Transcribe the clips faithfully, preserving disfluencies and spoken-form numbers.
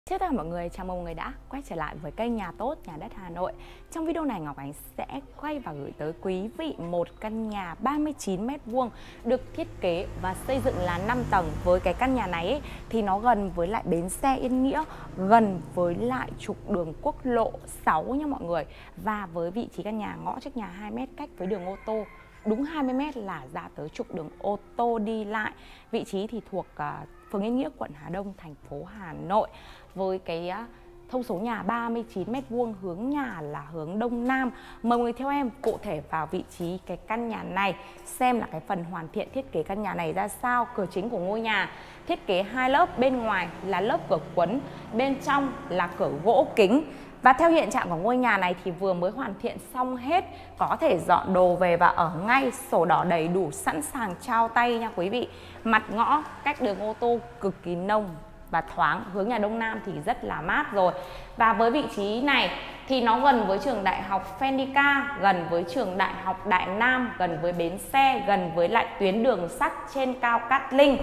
Chào tất cả mọi người, chào mừng mọi người đã quay trở lại với kênh Nhà Tốt Nhà Đất Hà Nội. Trong video này Ngọc Ánh sẽ quay và gửi tới quý vị một căn nhà ba mươi chín mét vuông được thiết kế và xây dựng là năm tầng. Với cái căn nhà này ấy, thì nó gần với lại bến xe Yên Nghĩa, gần với lại trục đường quốc lộ sáu nha mọi người. Và với vị trí căn nhà ngõ trước nhà hai mét cách với đường ô tô, đúng hai mươi mét là ra tới trục đường ô tô đi lại. Vị trí thì thuộc uh, phường Yên Nghĩa, quận Hà Đông, thành phố Hà Nội. Với cái uh, thông số nhà ba mươi chín mét vuông, hướng nhà là hướng Đông Nam. Mời mọi người theo em cụ thể vào vị trí cái căn nhà này, xem là cái phần hoàn thiện thiết kế căn nhà này ra sao. Cửa chính của ngôi nhà thiết kế hai lớp, bên ngoài là lớp cửa quấn, bên trong là cửa gỗ kính. Và theo hiện trạng của ngôi nhà này thì vừa mới hoàn thiện xong hết, có thể dọn đồ về và ở ngay, sổ đỏ đầy đủ, sẵn sàng trao tay nha quý vị. Mặt ngõ cách đường ô tô cực kỳ nông và thoáng, hướng nhà Đông Nam thì rất là mát rồi. Và với vị trí này thì nó gần với trường đại học Phendica, gần với trường đại học Đại Nam, gần với bến xe, gần với lại tuyến đường sắt trên cao Cát Linh.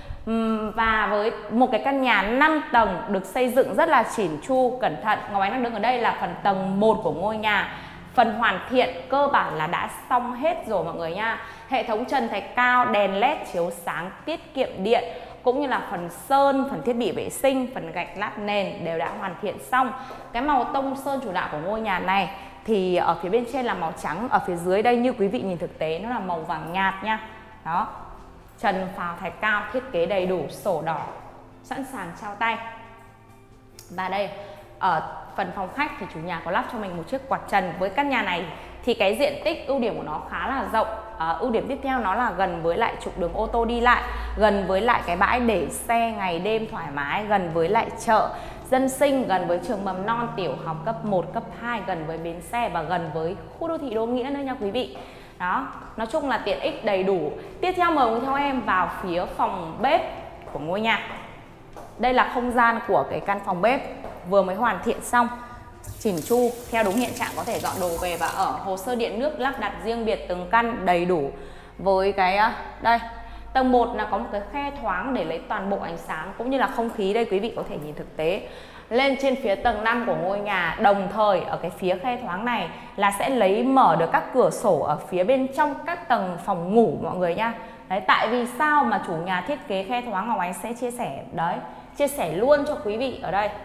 Và với một cái căn nhà năm tầng được xây dựng rất là chỉn chu, cẩn thận. Ngọc Ánh đang đứng ở đây là phần tầng một của ngôi nhà. Phần hoàn thiện cơ bản là đã xong hết rồi mọi người nha. Hệ thống trần thạch cao, đèn led chiếu sáng tiết kiệm điện, cũng như là phần sơn, phần thiết bị vệ sinh, phần gạch lát nền đều đã hoàn thiện xong. Cái màu tông sơn chủ đạo của ngôi nhà này thì ở phía bên trên là màu trắng, ở phía dưới đây như quý vị nhìn thực tế nó là màu vàng nhạt nha. Đó. Trần phào thạch cao, thiết kế đầy đủ, sổ đỏ, sẵn sàng trao tay. Và đây, ở phần phòng khách thì chủ nhà có lắp cho mình một chiếc quạt trần. Với căn nhà này thì cái diện tích ưu điểm của nó khá là rộng. à, Ưu điểm tiếp theo nó là gần với lại trục đường ô tô đi lại, gần với lại cái bãi để xe ngày đêm thoải mái, gần với lại chợ dân sinh, gần với trường mầm non tiểu học cấp một, cấp hai, gần với bến xe và gần với khu đô thị Đô Nghĩa nữa nha quý vị. Đó, nói chung là tiện ích đầy đủ. Tiếp theo mời cùng theo em vào phía phòng bếp của ngôi nhà. Đây là không gian của cái căn phòng bếp vừa mới hoàn thiện xong, chỉn chu, theo đúng hiện trạng, có thể dọn đồ về và ở. Hồ sơ điện nước lắp đặt riêng biệt từng căn đầy đủ. Với cái đây, tầng một là có một cái khe thoáng để lấy toàn bộ ánh sáng cũng như là không khí, đây quý vị có thể nhìn thực tế. Lên trên phía tầng năm của ngôi nhà, đồng thời ở cái phía khe thoáng này là sẽ lấy mở được các cửa sổ ở phía bên trong các tầng phòng ngủ mọi người nha. Đấy, tại vì sao mà chủ nhà thiết kế khe thoáng, Ngọc Ánh sẽ chia sẻ đấy, chia sẻ luôn cho quý vị ở đây.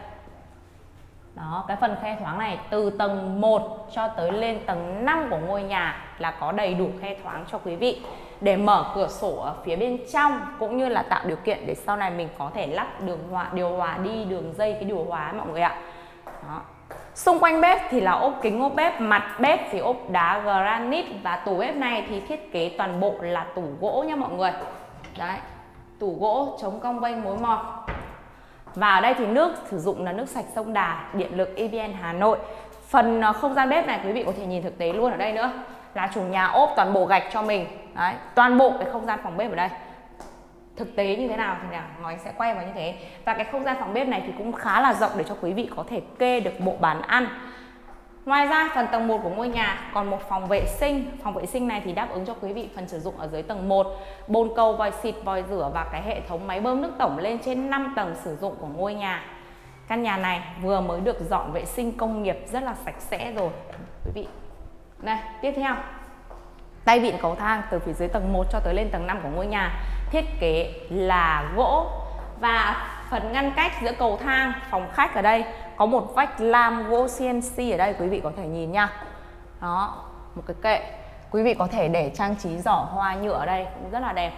Đó, cái phần khe thoáng này từ tầng một cho tới lên tầng năm của ngôi nhà là có đầy đủ khe thoáng cho quý vị để mở cửa sổ ở phía bên trong, cũng như là tạo điều kiện để sau này mình có thể lắp đường hòa, điều hòa đi đường dây cái điều hòa ấy mọi người ạ. Đó. Xung quanh bếp thì là ốp kính ốp bếp, mặt bếp thì ốp đá granite, và tủ bếp này thì thiết kế toàn bộ là tủ gỗ nha mọi người. Đấy, tủ gỗ chống cong vênh mối mọt. Và ở đây thì nước sử dụng là nước sạch sông Đà, điện lực e vê en Hà Nội. Phần không gian bếp này quý vị có thể nhìn thực tế luôn ở đây nữa, là chủ nhà ốp toàn bộ gạch cho mình. Đấy, toàn bộ cái không gian phòng bếp ở đây. Thực tế như thế nào thì nào, Ngọc Ánh sẽ quay vào như thế. Và cái không gian phòng bếp này thì cũng khá là rộng để cho quý vị có thể kê được bộ bàn ăn. Ngoài ra phần tầng một của ngôi nhà còn một phòng vệ sinh. Phòng vệ sinh này thì đáp ứng cho quý vị phần sử dụng ở dưới tầng một, bồn cầu, vòi xịt, vòi rửa và cái hệ thống máy bơm nước tổng lên trên năm tầng sử dụng của ngôi nhà. Căn nhà này vừa mới được dọn vệ sinh công nghiệp rất là sạch sẽ rồi quý vị. Đây, tiếp theo, tay vịn cầu thang từ phía dưới tầng một cho tới lên tầng năm của ngôi nhà thiết kế là gỗ. Và phần ngăn cách giữa cầu thang, phòng khách ở đây có một vách lam gỗ xê en xê ở đây quý vị có thể nhìn nha. Đó, một cái kệ. Quý vị có thể để trang trí giỏ hoa nhựa ở đây cũng rất là đẹp.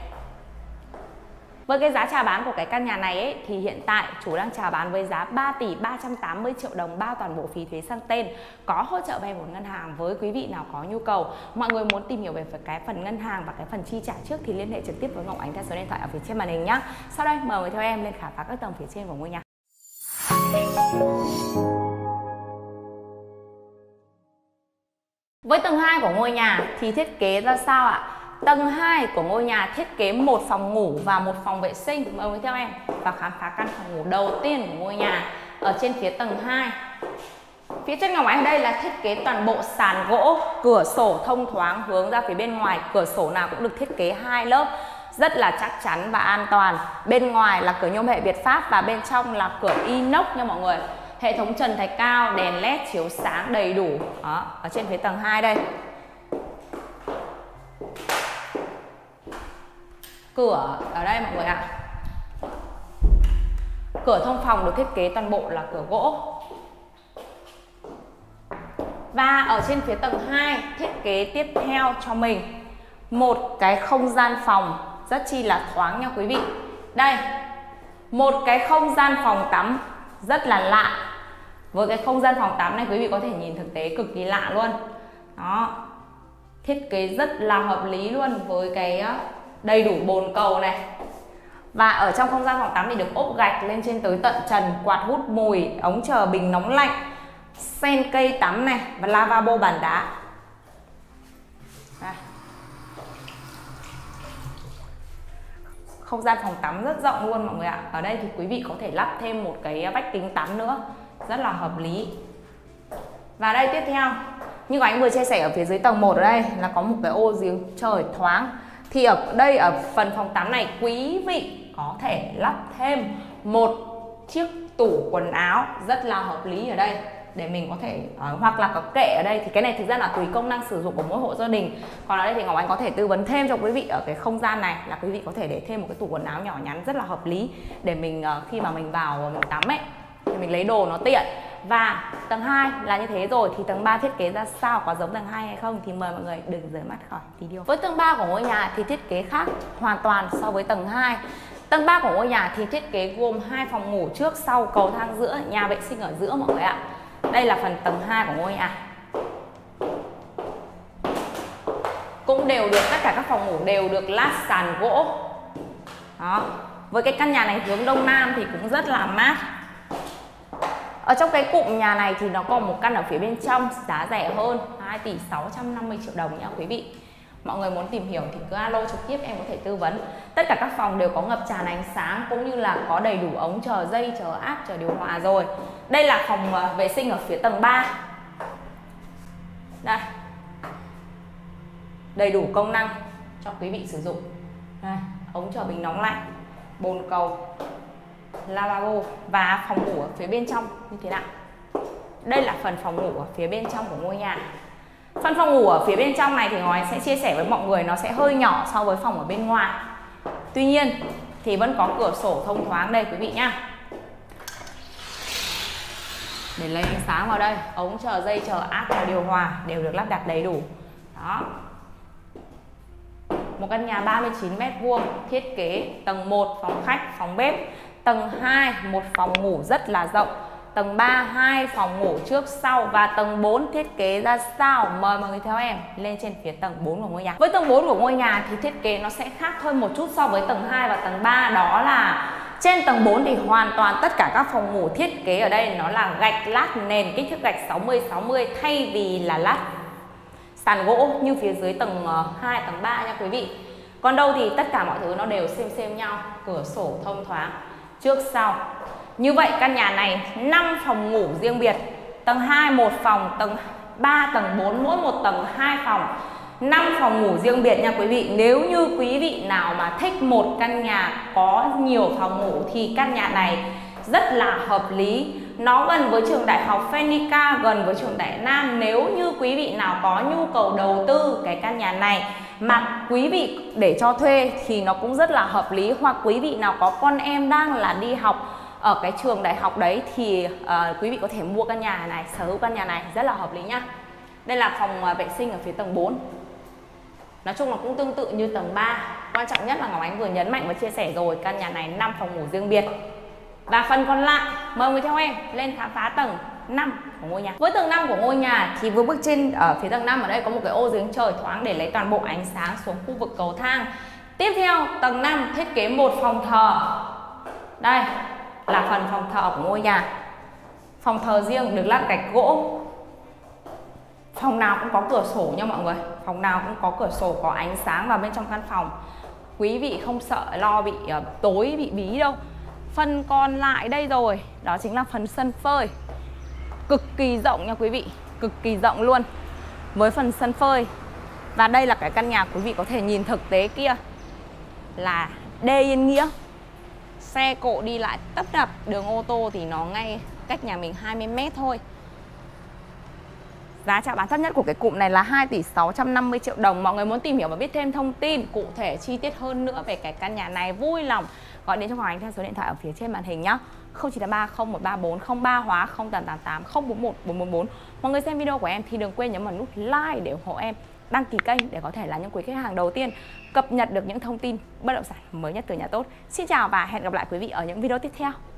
Với cái giá chào bán của cái căn nhà này ấy, thì hiện tại chủ đang chào bán với giá ba tỷ ba trăm tám mươi triệu đồng bao toàn bộ phí thuế sang tên, có hỗ trợ vay vốn ngân hàng với quý vị nào có nhu cầu. Mọi người muốn tìm hiểu về cái phần ngân hàng và cái phần chi trả trước thì liên hệ trực tiếp với Ngọc Ánh theo số điện thoại ở phía trên màn hình nhé. Sau đây mời người theo em lên khám phá các tầng phía trên của ngôi nhà. Với tầng hai của ngôi nhà thì thiết kế ra sao ạ? Tầng hai của ngôi nhà thiết kế một phòng ngủ và một phòng vệ sinh. Mời người theo em vào khám phá căn phòng ngủ đầu tiên của ngôi nhà ở trên phía tầng hai. Phía trên Ngọc Ánh ở đây là thiết kế toàn bộ sàn gỗ, cửa sổ thông thoáng hướng ra phía bên ngoài, cửa sổ nào cũng được thiết kế hai lớp. rất là chắc chắn và an toàn. Bên ngoài là cửa nhôm hệ Việt Pháp và bên trong là cửa inox nha mọi người. Hệ thống trần thạch cao, đèn led chiếu sáng đầy đủ. Đó, ở trên phía tầng hai đây. Cửa ở đây mọi người ạ. Cửa thông phòng được thiết kế toàn bộ là cửa gỗ. Và ở trên phía tầng hai thiết kế tiếp theo cho mình một cái không gian phòng rất chi là thoáng nha quý vị. Đây, một cái không gian phòng tắm rất là lạ. Với cái không gian phòng tắm này quý vị có thể nhìn thực tế cực kỳ lạ luôn. Đó, thiết kế rất là hợp lý luôn với cái đầy đủ bồn cầu này. Và ở trong không gian phòng tắm thì được ốp gạch lên trên tới tận trần, quạt hút mùi, ống chờ bình nóng lạnh, sen cây tắm này và lavabo bàn đá. Đây. Không gian phòng tắm rất rộng luôn mọi người ạ. Ở đây thì quý vị có thể lắp thêm một cái vách kính tắm nữa, rất là hợp lý. Và đây tiếp theo, như anh vừa chia sẻ ở phía dưới tầng một ở đây là có một cái ô giếng trời thoáng. Thì ở đây ở phần phòng tắm này quý vị có thể lắp thêm một chiếc tủ quần áo rất là hợp lý ở đây để mình có thể uh, hoặc là có kệ ở đây. Thì cái này thực ra là tùy công năng sử dụng của mỗi hộ gia đình. Còn ở đây thì Ngọc Ánh có thể tư vấn thêm cho quý vị ở cái không gian này là quý vị có thể để thêm một cái tủ quần áo nhỏ nhắn rất là hợp lý để mình uh, khi mà mình vào mình tắm ấy thì mình lấy đồ nó tiện. Và tầng hai là như thế rồi, thì tầng ba thiết kế ra sao, có giống tầng hai hay không thì mời mọi người đừng rời mắt khỏi video. Với tầng ba của ngôi nhà thì thiết kế khác hoàn toàn so với tầng hai. Tầng ba của ngôi nhà thì thiết kế gồm hai phòng ngủ trước sau, cầu thang giữa, nhà vệ sinh ở giữa mọi người ạ. Đây là phần tầng hai của ngôi nhà. Cũng đều được, tất cả các phòng ngủ đều được lát sàn gỗ. Đó. Với cái căn nhà này hướng đông nam thì cũng rất là mát. Ở trong cái cụm nhà này thì nó còn một căn ở phía bên trong giá rẻ hơn, hai tỷ sáu trăm năm mươi triệu đồng nha quý vị. Mọi người muốn tìm hiểu thì cứ alo trực tiếp em có thể tư vấn. Tất cả các phòng đều có ngập tràn ánh sáng cũng như là có đầy đủ ống chờ dây, chờ áp, chờ điều hòa rồi. Đây là phòng vệ sinh ở phía tầng ba. Đây. Đầy đủ công năng cho quý vị sử dụng. Đây, ống chờ bình nóng lạnh, bồn cầu, lavabo và phòng ngủ ở phía bên trong như thế nào. Đây là phần phòng ngủ ở phía bên trong của ngôi nhà. Phần phòng ngủ ở phía bên trong này thì Ngọc Ánh sẽ chia sẻ với mọi người nó sẽ hơi nhỏ so với phòng ở bên ngoài. Tuy nhiên thì vẫn có cửa sổ thông thoáng đây quý vị nhá. Để lấy ánh sáng vào đây, ống chờ dây, chờ áp, chờ điều hòa đều được lắp đặt đầy đủ. Đó. Một căn nhà ba mươi chín mét vuông, thiết kế tầng một phòng khách, phòng bếp, tầng hai một phòng ngủ rất là rộng, tầng ba hai phòng ngủ trước sau và tầng bốn thiết kế ra sao. Mời mọi người theo em lên trên phía tầng bốn của ngôi nhà. Với tầng bốn của ngôi nhà thì thiết kế nó sẽ khác hơn một chút so với tầng hai và tầng ba, đó là trên tầng bốn thì hoàn toàn tất cả các phòng ngủ thiết kế ở đây nó là gạch lát nền kích thước gạch sáu mươi sáu mươi thay vì là lát sàn gỗ như phía dưới tầng hai, tầng ba nha quý vị. Còn đâu thì tất cả mọi thứ nó đều xem xem nhau, cửa sổ thông thoáng trước sau. Như vậy căn nhà này năm phòng ngủ riêng biệt, tầng hai một phòng, tầng ba, tầng bốn mỗi một tầng hai phòng, năm phòng ngủ riêng biệt nha quý vị. Nếu như quý vị nào mà thích một căn nhà có nhiều phòng ngủ thì căn nhà này rất là hợp lý. Nó gần với trường đại học Phenica, gần với trường Đại Nam. Nếu như quý vị nào có nhu cầu đầu tư cái căn nhà này mà quý vị để cho thuê thì nó cũng rất là hợp lý. Hoặc quý vị nào có con em đang là đi học ở cái trường đại học đấy thì uh, quý vị có thể mua căn nhà này, sở hữu căn nhà này rất là hợp lý nhá. Đây là phòng uh, vệ sinh ở phía tầng bốn. Nói chung là cũng tương tự như tầng ba. Quan trọng nhất là Ngọc Ánh vừa nhấn mạnh và chia sẻ rồi, căn nhà này năm phòng ngủ riêng biệt. Và phần còn lại mời người theo em lên khám phá tầng năm của ngôi nhà. Với tầng năm của ngôi nhà thì vừa bước trên ở phía tầng năm ở đây có một cái ô giếng trời thoáng để lấy toàn bộ ánh sáng xuống khu vực cầu thang. Tiếp theo tầng năm thiết kế một phòng thờ. Đây là phần phòng thờ của ngôi nhà. Phòng thờ riêng được lát gạch gỗ. Phòng nào cũng có cửa sổ nha mọi người. Phòng nào cũng có cửa sổ, có ánh sáng vào bên trong căn phòng. Quý vị không sợ lo bị uh, tối, bị bí đâu. Phần còn lại đây rồi, đó chính là phần sân phơi. Cực kỳ rộng nha quý vị, cực kỳ rộng luôn. Với phần sân phơi. Và đây là cái căn nhà quý vị có thể nhìn thực tế kia. là D Yên Nghĩa. Xe cộ đi lại tấp nập, đường ô tô thì nó ngay cách nhà mình hai mươi mét thôi. Giá chào bán thấp nhất của cái cụm này là hai tỷ sáu trăm năm mươi triệu đồng. Mọi người muốn tìm hiểu và biết thêm thông tin cụ thể chi tiết hơn nữa về cái căn nhà này, vui lòng gọi đến cho Hoàng Anh theo số điện thoại ở phía trên màn hình nhá. không chín tám ba không một ba bốn không ba hóa không tám tám tám không bốn một bốn bốn bốn. Mọi người xem video của em thì đừng quên nhấn vào nút like để ủng hộ em, đăng ký kênh để có thể là những quý khách hàng đầu tiên cập nhật được những thông tin bất động sản mới nhất từ Nhà Tốt. Xin chào và hẹn gặp lại quý vị ở những video tiếp theo.